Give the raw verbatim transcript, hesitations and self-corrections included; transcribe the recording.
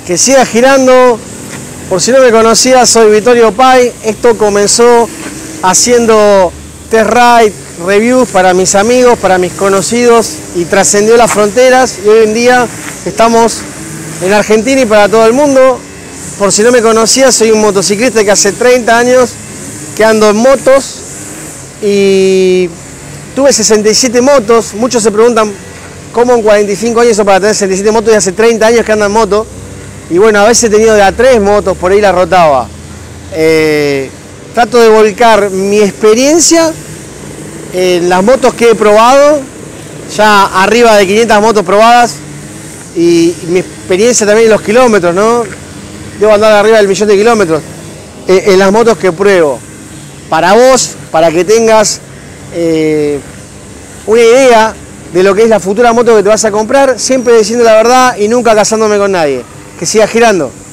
que siga girando. Por si no me conocías, soy Vittorio Pai. Esto comenzó haciendo test ride, reviews para mis amigos, para mis conocidos y trascendió las fronteras y hoy en día estamos en Argentina y para todo el mundo. Por si no me conocías, soy un motociclista que hace treinta años que ando en motos y tuve sesenta y siete motos. Muchos se preguntan cómo en cuarenta y cinco años eso para tener sesenta y siete motos y hace treinta años que ando en moto. Y bueno, a veces he tenido de a tres motos, por ahí la rotaba. Eh, trato de volcar mi experiencia en las motos que he probado, ya arriba de quinientas motos probadas, y mi experiencia también en los kilómetros, ¿no? Debo andar arriba del millón de kilómetros, eh, en las motos que pruebo. Para vos, para que tengas eh, una idea de lo que es la futura moto que te vas a comprar, siempre diciendo la verdad y nunca casándome con nadie. Que siga girando.